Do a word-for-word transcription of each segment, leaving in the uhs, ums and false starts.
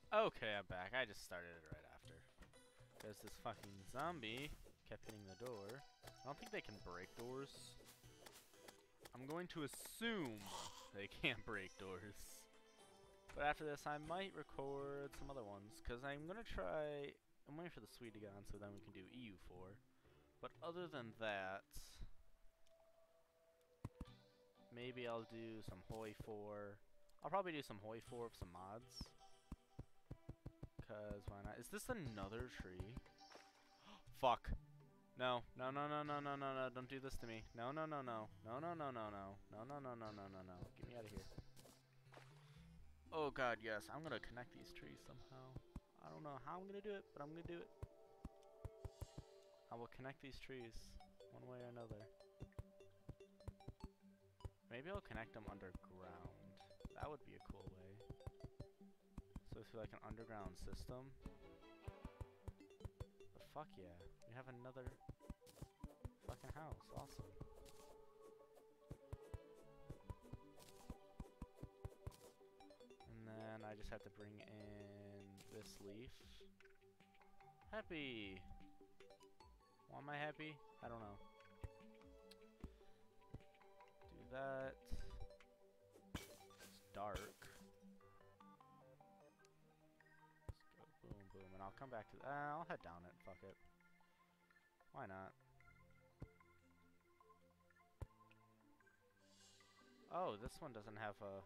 Okay, I'm back. I just started it right after. There's this fucking zombie kept hitting the door. I don't think they can break doors. I'm going to assume they can't break doors. But after this, I might record some other ones, because I'm going to try... I'm waiting for the Swede to get on so then we can do E U four. But other than that... Maybe I'll do some Hoi four. I'll probably do some Hoi four with some mods. Because why not? Is this another tree? Fuck. No. No, no, no, no, no, no, no. Don't do this to me. No, no, no, no. No, no, no, no, no. No, no, no, no, no, no, no. Get me out of here. Oh god, yes. I'm gonna connect these trees somehow. I don't know how I'm gonna do it, but I'm gonna do it. I will connect these trees one way or another. Maybe I'll connect them underground. That would be a cool way. So it's like an underground system. But fuck yeah, we have another fucking house. Awesome. And then I just have to bring in this leaf. Happy! Why am I happy? I don't know. Do that. It's dark. Let's go boom, boom, and I'll come back to that. Uh, I'll head down it. Fuck it. Why not? Oh, this one doesn't have a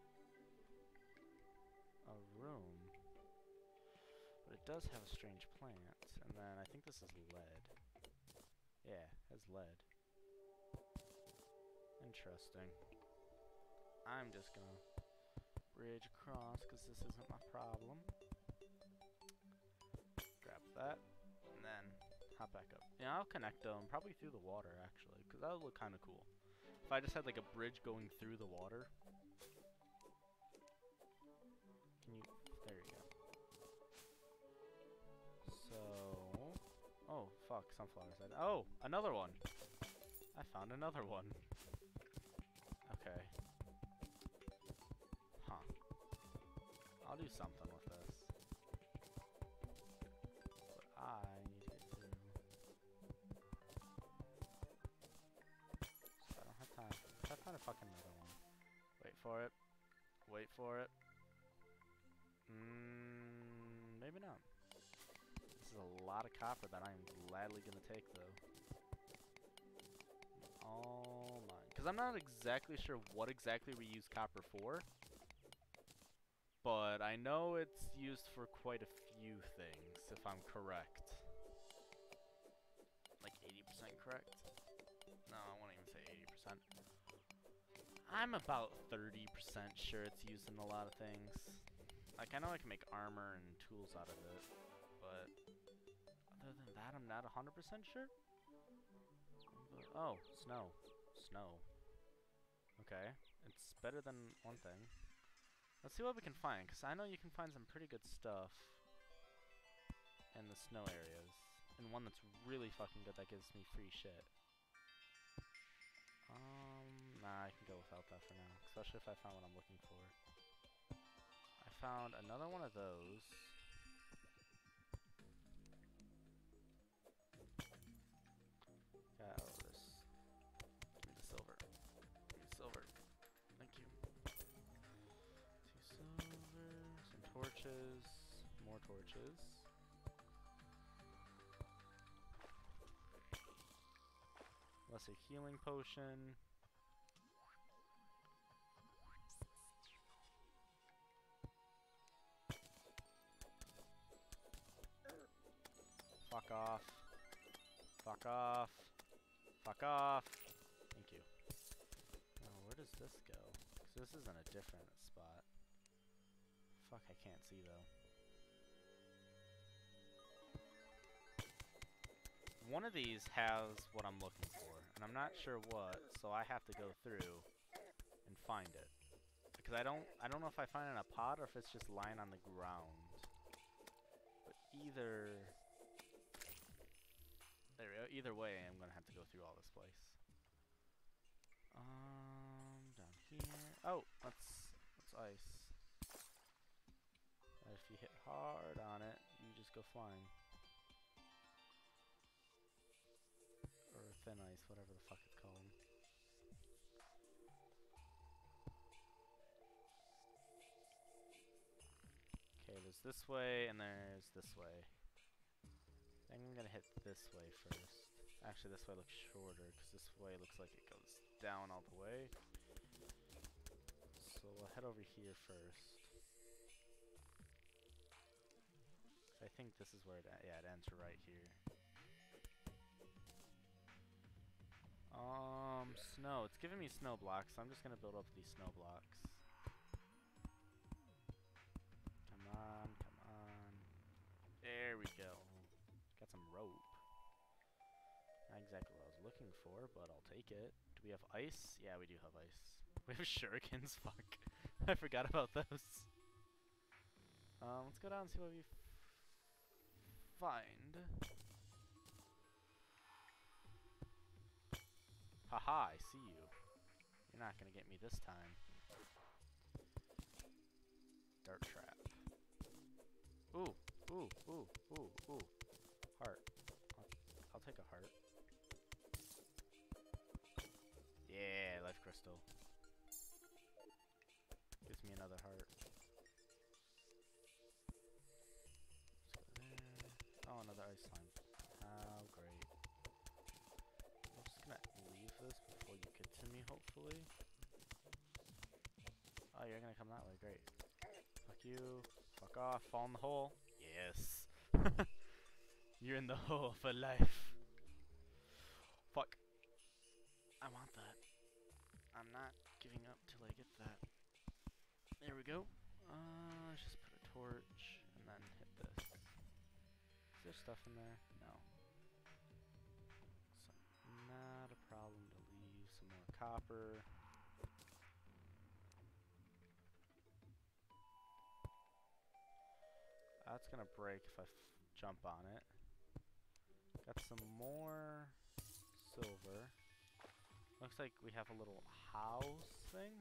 a room, but it does have a strange plant. And then I think this is lead. Yeah, it has lead. Interesting. I'm just gonna bridge across because this isn't my problem. Grab that, and then hop back up. Yeah, I'll connect them probably through the water actually, because that would look kind of cool. If I just had like a bridge going through the water. Can you? There you go. So, oh fuck, sunflowers. Oh, another one. I found another one. Okay. Huh. I'll do something with this. But I need to get through. So I don't have time. I have time to fucking another one. Wait for it. Wait for it. Mmm, maybe not. This is a lot of copper that I am gladly gonna take though. All mine. Because I'm not exactly sure what exactly we use copper for. But I know it's used for quite a few things, if I'm correct. Like eighty percent correct? No, I won't even say eighty percent. I'm about thirty percent sure it's used in a lot of things. Like, I know I can make armor and tools out of it, but other than that, I'm not one hundred percent sure. But, oh, snow. Snow. Okay. It's better than one thing. Let's see what we can find, because I know you can find some pretty good stuff in the snow areas. And one that's really fucking good that gives me free shit. Um, nah, I can go without that for now, especially if I found what I'm looking for. I found another one of those. Got all this. Give me the silver. Give me silver. Thank you. Two silver, some torches, more torches. Lesser healing potion. Fuck off. Fuck off. Fuck off. Thank you. Now, where does this go? Because this is in a different spot. Fuck, I can't see though. One of these has what I'm looking for, and I'm not sure what, so I have to go through and find it. Because I don't I don't know if I find it in a pot or if it's just lying on the ground. But either There we go. Either way, I'm gonna have to go through all this place. Um, down here. Oh, that's that's ice. I if you hit hard on it, you just go flying. Or thin ice, whatever the fuck it's called. Okay, there's this way and there's this way. I think I'm gonna hit this way first. Actually, this way looks shorter because this way looks like it goes down all the way. So we'll head over here first. I think this is where it, yeah, it ends right here. Um, snow. It's giving me snow blocks, so I'm just gonna build up these snow blocks. Come on, come on. There we go. Got some rope. Not exactly what I was looking for, but I'll take it. Do we have ice? Yeah, we do have ice. We have shurikens? Fuck. I forgot about those. Um, let's go down and see what we f find. Haha, I see you. You're not gonna get me this time. Dart trap. Ooh, ooh, ooh, ooh, ooh. Heart. I'll, I'll take a heart. Yeah, life crystal. Gives me another heart. Let's go there. Oh, another ice slime. How great. I'm just gonna leave this before you get to me, hopefully. Oh, you're gonna come that way. Great. Fuck you. Fuck off. Fall in the hole. Yes. You're in the hole for life. Fuck. I want that. I'm not giving up till I get that. There we go. Uh, let's just put a torch and then hit this. Is there stuff in there? No. So, not a problem to leave. Some more copper. That's gonna break if I f jump on it. Got some more silver. Looks like we have a little house thing.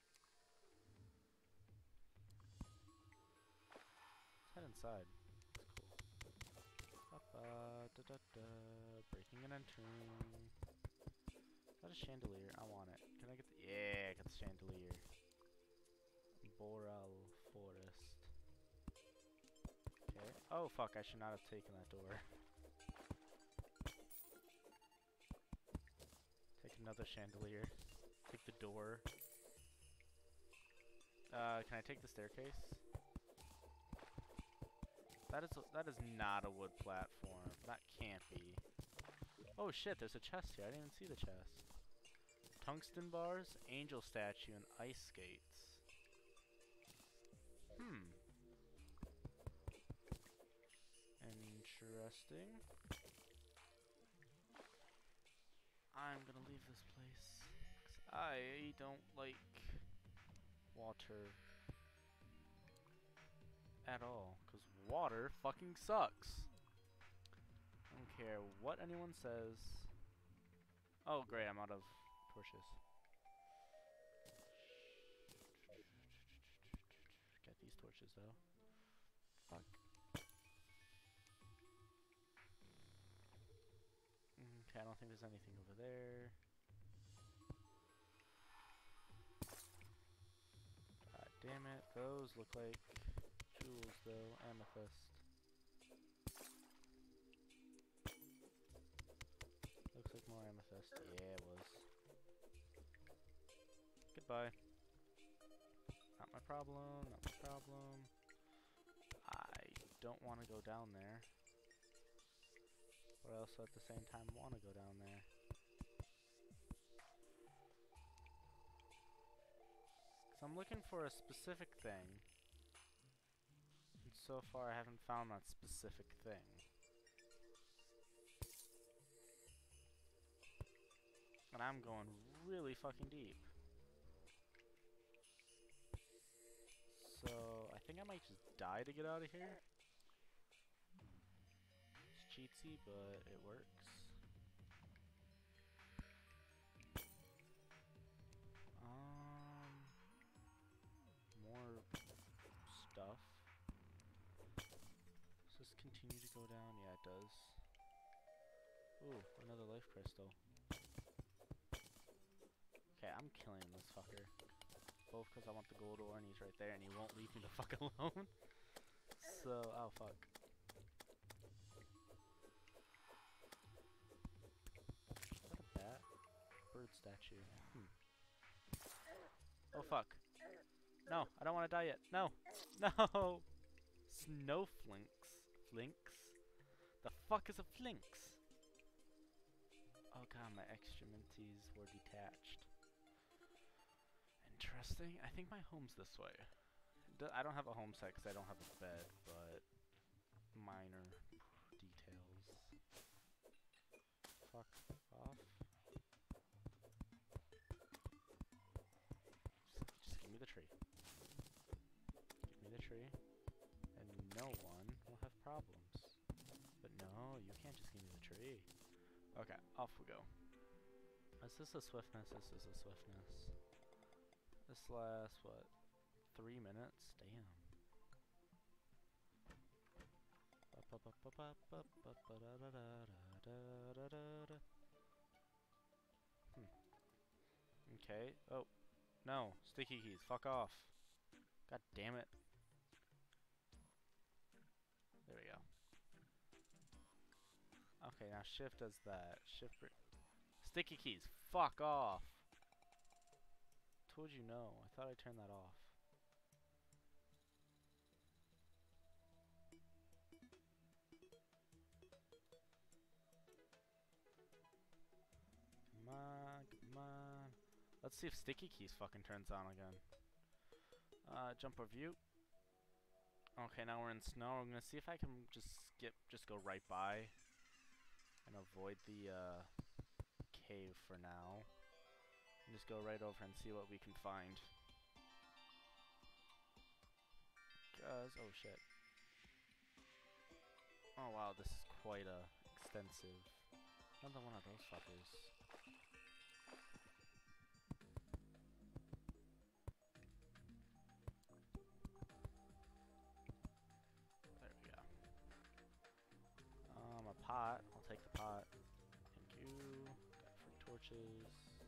Let's head inside. That's cool. Uh, da, da, da. Breaking and entering. Is that a chandelier? I want it. Can I get the... Yeah, I got the chandelier. Boral Forest. Okay. Oh, fuck. I should not have taken that door. Take another chandelier. Take the door. Uh, can I take the staircase? That is a, that is not a wood platform. That can't be. Oh shit, there's a chest here. I didn't even see the chest. Tungsten bars, angel statue, and ice skates. Hmm. Interesting. I'm gonna leave this place. 'Cause I don't like water at all. Because water fucking sucks. I don't care what anyone says. Oh great, I'm out of torches. Get these torches though. Fuck. Okay, I don't think there's anything over there. God damn it, those look like jewels though, amethyst. Looks like more amethyst. Yeah, it was. Goodbye. Not my problem, not my problem. I don't want to go down there. But I also at the same time want to go down there. Because I'm looking for a specific thing. And so far I haven't found that specific thing. And I'm going really fucking deep. So I think I might just die to get out of here. Cheatsy, but it works. Um, more stuff. go down? Yeah, it does. Ooh, another life crystal. Okay, I'm killing this fucker. Both because I want the gold ore and he's right there and he won't leave me the fuck alone. So, oh fuck. Is that a bat? Bird statue. Hmm. Oh fuck. No, I don't want to die yet. No! No! Snowflinks. Flinks? The fuck is a flinks? Oh god, my extremities were detached. Interesting. I think my home's this way. D I don't have a home set because I don't have a bed, but minor details. Fuck off. Just, just give me the tree. Give me the tree, and no one will have problems. But no, you can't just give me the tree. Okay, off we go. Is this a swiftness? This is a swiftness. This lasts, what, three minutes? Damn. Hmm. Okay. Oh. No. Sticky keys. Fuck off. God damn it. There we go. Okay, now shift does that. Shift. Sticky keys. Fuck off. Told you no. I thought I turned that off. Come on, come on. Let's see if sticky keys fucking turns on again. Uh, jump review. Okay, now we're in snow. I'm gonna see if I can just skip, just go right by and avoid the uh, cave for now. And just go right over and see what we can find. Cause, oh shit. Oh wow, this is quite uh, extensive. Another one of those fuckers. There we go. Um, a pot. I'll take the pot. Thank you. Got free torches.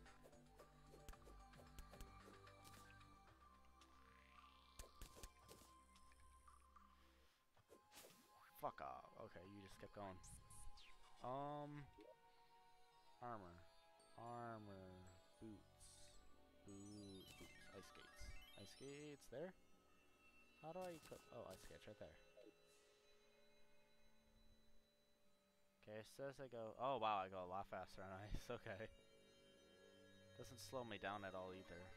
Fuck off. Okay, you just kept going. Um, armor. Armor. Boots. Boots. Boots. Ice skates. Ice skates there? How do I equip? Oh, ice skates right there. Okay, it says I go. Oh, wow, I go a lot faster on ice. Okay. Doesn't slow me down at all either.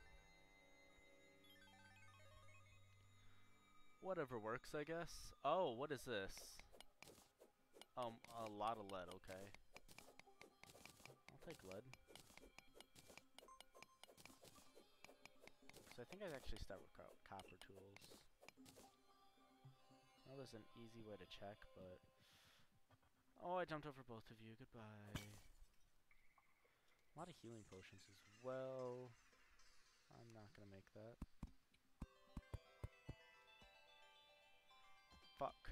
Whatever works, I guess. Oh, what is this? Um, a lot of lead, okay. I'll take lead. So I think I actually start with co copper tools. I know there's an easy way to check, but... Oh, I jumped over both of you. Goodbye. A lot of healing potions as well. I'm not gonna make that. Fuck.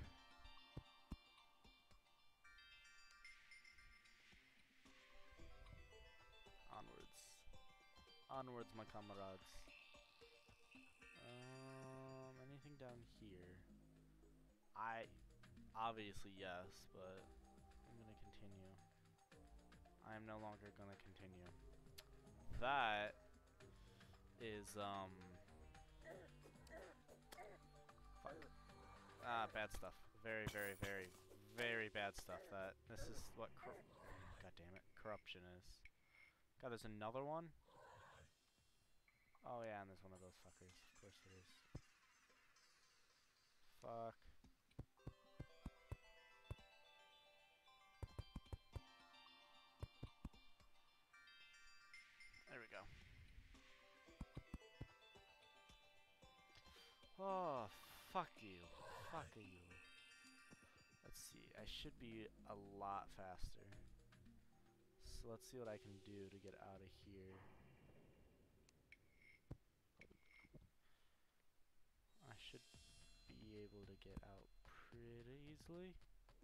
Onwards. Onwards, my comrades. Um, anything down here? I... Obviously, yes, but... I'm gonna continue. I am no longer gonna continue. That... is, um... fuck. Ah, bad stuff. Very, very, very, very bad stuff. That this is what cor God damn it, corruption is. God, there's another one? Oh yeah, and there's one of those fuckers. Of course there is. Fuck. There we go. Oh, fuck you. Fuck you. Let's see. I should be a lot faster. So let's see what I can do to get out of here. I should be able to get out pretty easily.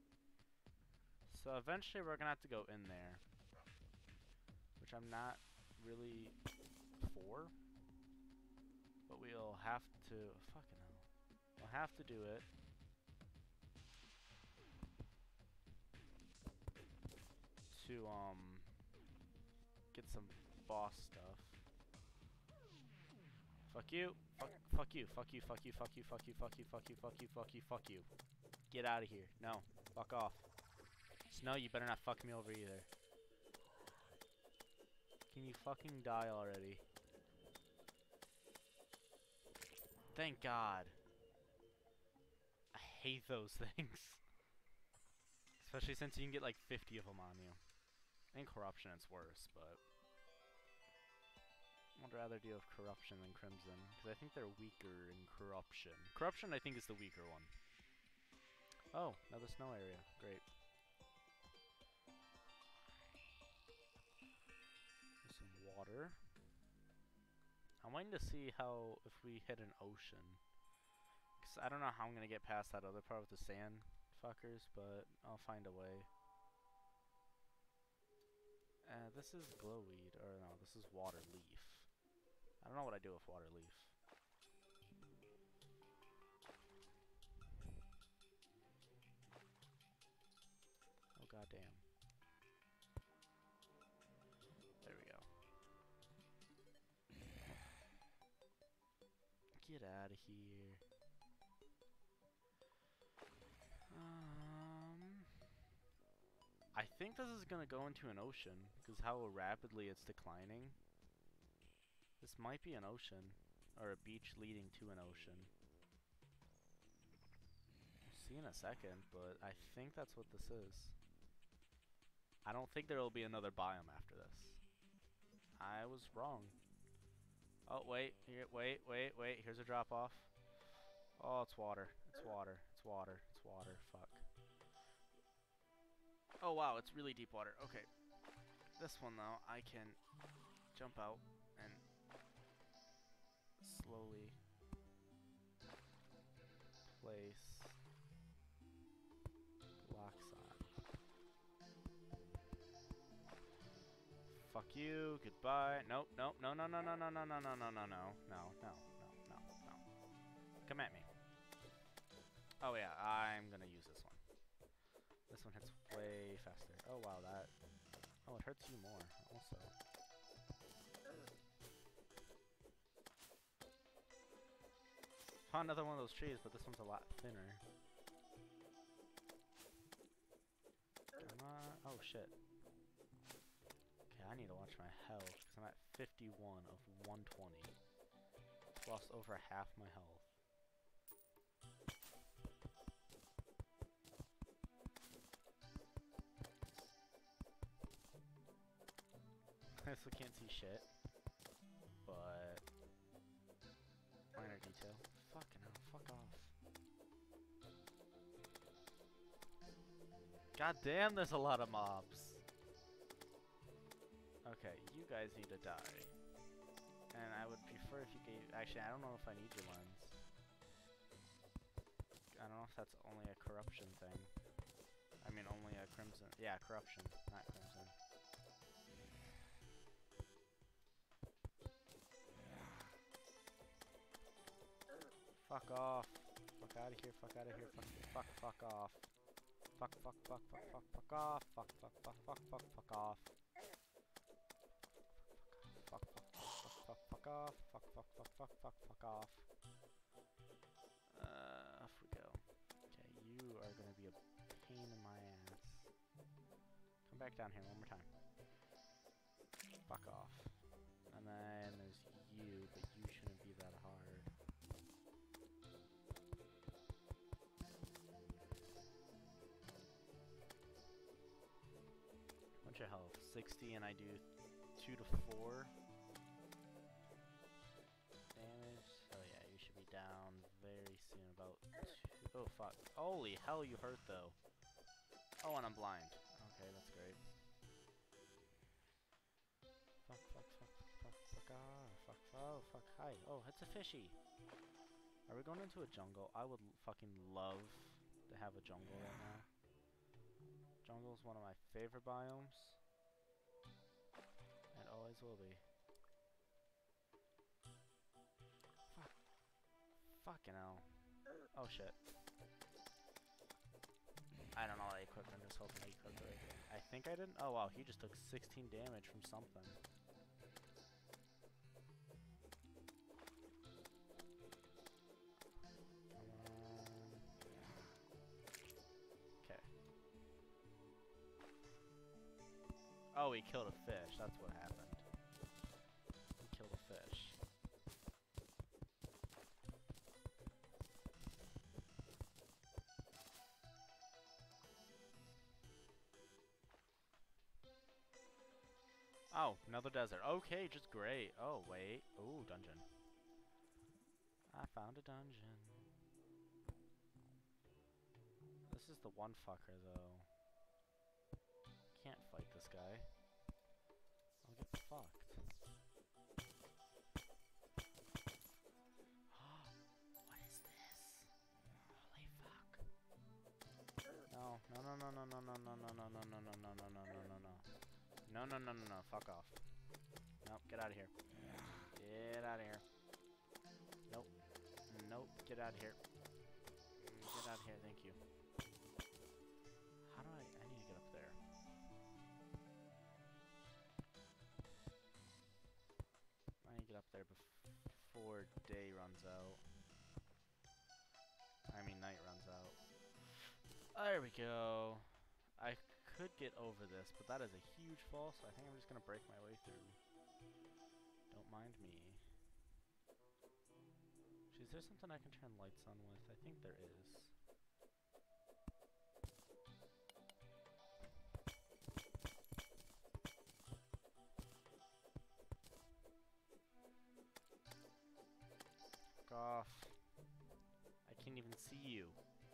So eventually we're gonna have to go in there, which I'm not really for, but we'll have to, fucking hell, we'll have to do it. To, um, get some boss stuff. Fuck you, fuck, fuck you, fuck you, fuck you, fuck you, fuck you, fuck you, fuck you, fuck you, fuck you, fuck you. Get out of here. No, fuck off. Snow, you better not fuck me over either. Can you fucking die already? Thank God. I hate those things. Especially since you can get like fifty of them on you. In Corruption it's worse, but I'd rather deal with Corruption than Crimson, because I think they're weaker in Corruption. Corruption I think is the weaker one. Oh, another snow area. Great. There's some water. I'm waiting to see how, if we hit an ocean. Because I don't know how I'm going to get past that other part with the sand fuckers, but I'll find a way. Uh, this is glowweed, or no, this is water leaf. I don't know what I do with water leaf. Oh goddamn. There we go. Get out of here. Um, I think this is gonna go into an ocean because how rapidly it's declining. This might be an ocean or a beach leading to an ocean. We'll see in a second, but I think that's what this is. I don't think there will be another biome after this. I was wrong. Oh, wait, here, wait, wait, wait. Here's a drop off. Oh, it's water. It's water. It's water. It's water. Fuck. Oh, wow, it's really deep water. Okay. This one, though, I can jump out and slowly place blocks on. Fuck you, goodbye. Nope, nope, no, no, no, no, no, no, no, no, no, no, no, no, no, no, no, no. Come at me. Oh yeah, I'm gonna use this one. This one hits way faster. Oh wow, that... Oh, it hurts you more, also. Found another one of those trees, but this one's a lot thinner. Come on. Oh shit. Okay, I need to watch my health, because I'm at fifty-one of one twenty. Lost over half my health. I still can't see shit. But... minor detail. Fucking hell, fuck off. God damn, there's a lot of mobs. Okay, you guys need to die. And I would prefer if you gave... Actually, I don't know if I need your lens. I don't know if that's only a corruption thing. I mean, only a crimson... Yeah, corruption, not crimson. Fuck off. Fuck out of here, fuck out of here, fuck, fuck, fuck off. Fuck, fuck, fuck, fuck, fuck, fuck off. Fuck, fuck, fuck, fuck, fuck, fuck off. Fuck, fuck, fuck, fuck, fuck off. Fuck, fuck, fuck, fuck, fuck, fuck off. Uh, off we go. Okay, you are gonna be a pain in my ass. Come back down here one more time. Fuck off. And then there's you, but you shouldn't be that hard. What's your health? sixty, and I do two to four damage. So yeah, you should be down very soon. About two. Oh fuck! Holy hell, you hurt though. Oh, and I'm blind. Okay, that's great. Fuck! Fuck! Fuck! Fuck! Fuck! Ah! Fuck! Oh! Fuck! Hi! Oh, it's a fishy. Are we going into a jungle? I would l fucking love to have a jungle right now. Jungle's one of my favorite biomes. And always will be. Fuck. Fucking hell. Oh shit. I don't know what I equipped, I'm just hoping I equipped it. I think I didn't? Oh wow, he just took sixteen damage from something. Oh, he killed a fish. That's what happened. He killed a fish. Oh, another desert. Okay, just great. Oh, wait. Ooh, dungeon. I found a dungeon. This is the one fucker, though. Can't fight this guy. I'll get fucked. What is this? Holy fuck. No, no, no, no, no, no, no, no, no, no, no, no, no, no, no, no, no, no, no. No, no, no, no, no, fuck off. Nope, get out of here. Get out of here. Nope. Nope, get out of here. Get out of here, thank you. How do I... I need to get up there. I need to get up there before day runs out. I mean night runs out. There we go. I could get over this, but that is a huge fall, so I think I'm just gonna break my way through. Don't mind me. Is there something I can turn lights on with? I think there is. Fuck off. I can't even see you.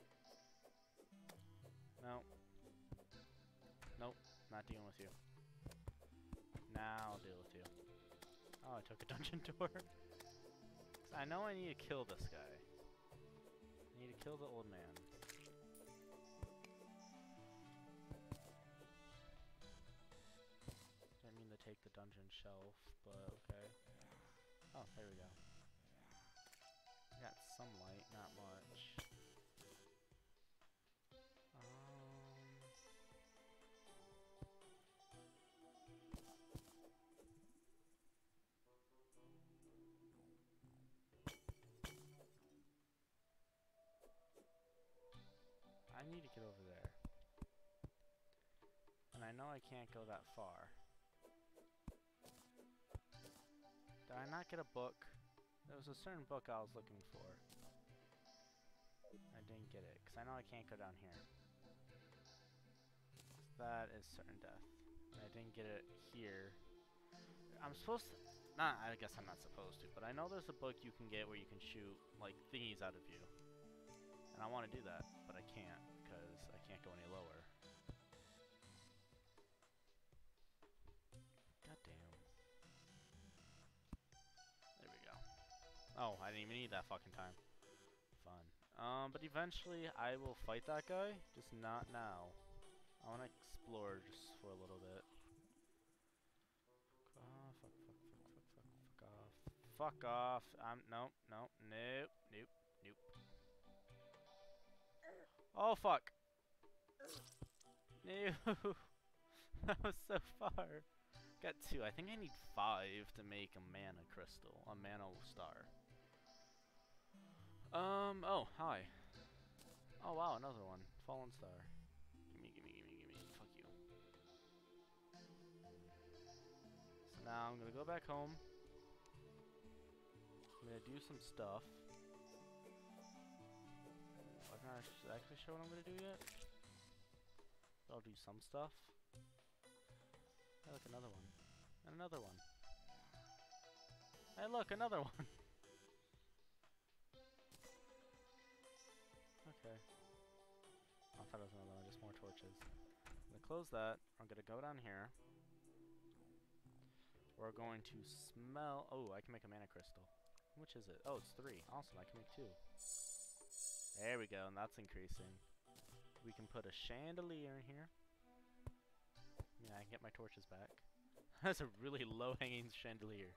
No. Nope, not dealing with you. Now I'll deal with you. Oh, I took a dungeon door. I know I need to kill this guy. I need to kill the old man. Didn't mean to take the dungeon shelf, but okay. Oh, there we go. Got some light, not much. I need to get over there. And I know I can't go that far. Did I not get a book? There was a certain book I was looking for. I didn't get it, because I know I can't go down here. That is certain death. And I didn't get it here. I'm supposed to... Nah, I guess I'm not supposed to, but I know there's a book you can get where you can shoot, like, thingies out of you. And I want to do that, but I can't, because I can't go any lower. God damn. There we go. Oh, I didn't even need that fucking time. Fun. Um, but eventually I will fight that guy, just not now. I want to explore just for a little bit. Oh, fuck, fuck, fuck, fuck, fuck, fuck off. Fuck off. I'm, nope, nope, nope, nope, nope. Oh, fuck. No. That was so far. Got two. I think I need five to make a mana crystal. A mana star. Um, oh, hi. Oh, wow, another one. Fallen star. Gimme, gimme, gimme, gimme. Fuck you. So now I'm gonna go back home. I'm gonna do some stuff. I'm not actually sure what I'm gonna do yet. But I'll do some stuff. Hey, look, another one. And another one. Hey, look, another one. Okay. I thought it was another one, just more torches. I'm gonna close that. I'm gonna go down here. We're going to smell... Oh, I can make a mana crystal. Which is it? Oh, it's three. Awesome, I can make two. There we go, and that's increasing. We can put a chandelier in here. Yeah, I can get my torches back. That's a really low-hanging chandelier.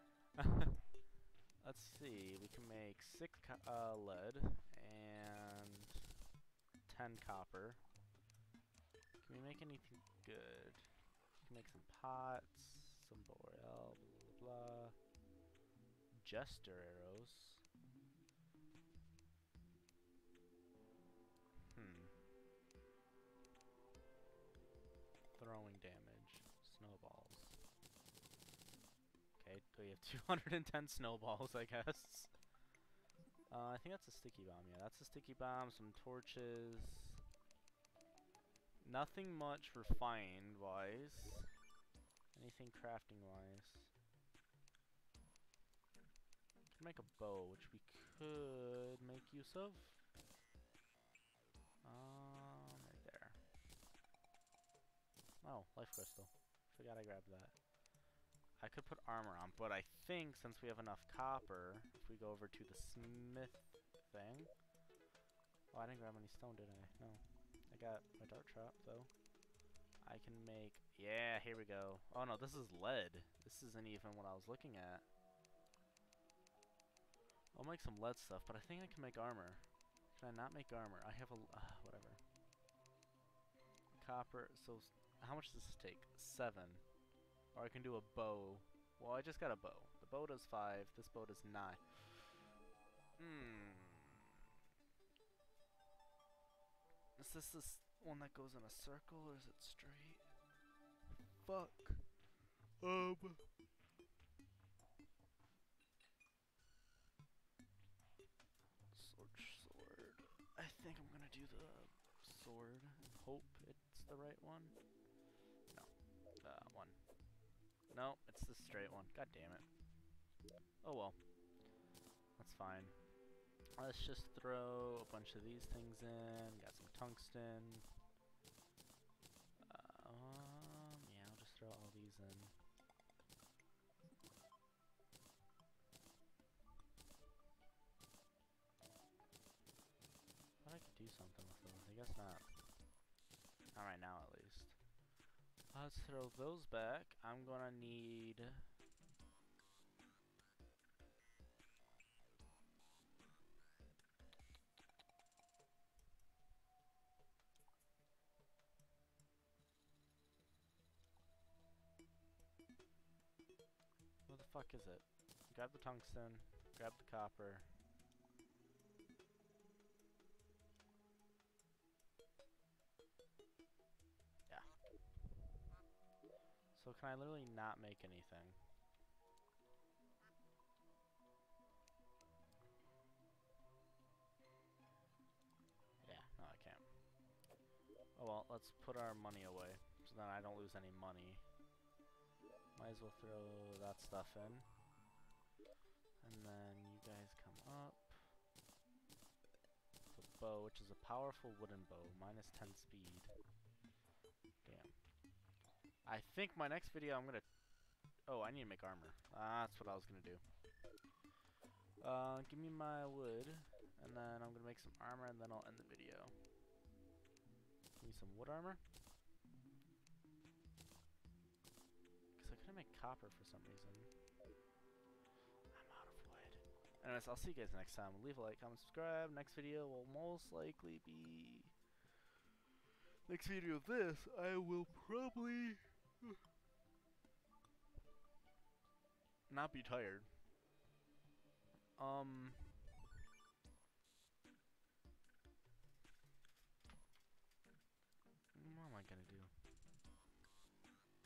Let's see. We can make six co uh, lead and ten copper. Can we make anything good? We can make some pots, some boreal, blah blah blah. Jester arrows. Hmm. Throwing damage. Snowballs. Okay, we have two hundred ten snowballs, I guess. Uh, I think that's a sticky bomb. Yeah, that's a sticky bomb. Some torches. Nothing much refined-wise. Anything crafting-wise. Can make a bow, which we could make use of. Um, right there. Oh, life crystal. Forgot I grabbed that. I could put armor on, but I think since we have enough copper, if we go over to the smith thing. Oh, I didn't grab any stone, did I? No. I got my dart trap, though. I can make... Yeah, here we go. Oh, no, this is lead. This isn't even what I was looking at. I'll make some lead stuff, but I think I can make armor. Can I not make armor? I have a... Uh, whatever. Copper, so... How much does this take? Seven. Or I can do a bow. Well, I just got a bow. The bow does five. This bow does nine. Hmm. Is this this one that goes in a circle, or is it straight? Fuck. Um. Sword, sword. I think I'm gonna do the sword and hope it's the right one. No. Uh, one. No, it's the straight one. God damn it. Oh well. That's fine. Let's just throw a bunch of these things in. Got some tungsten. Uh, um, yeah, I'll just throw all these in. Thought I could do something with those. I guess not. Not right now, at least. Let's throw those back. I'm gonna need... What the fuck is it? Grab the tungsten. Grab the copper. Yeah. So can I literally not make anything? Yeah, no I can't. Oh well, let's put our money away, so then I don't lose any money. Might as well throw that stuff in. And then you guys come up. The bow, which is a powerful wooden bow, minus ten speed. Damn. I think my next video I'm gonna... Oh, I need to make armor. Uh, that's what I was gonna do. Uh, give me my wood, and then I'm gonna make some armor, and then I'll end the video. Give me some wood armor. Because I couldn't make copper for some reason. I'm out of wood. Anyways, I'll see you guys next time. Leave a like, comment, subscribe. Next video will most likely be... Next video of this, I will probably... not be tired. Um... What am I gonna do?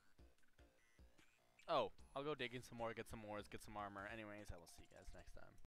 Oh, I'll go digging some more, get some ores, get some armor. Anyways, I will see you guys next time.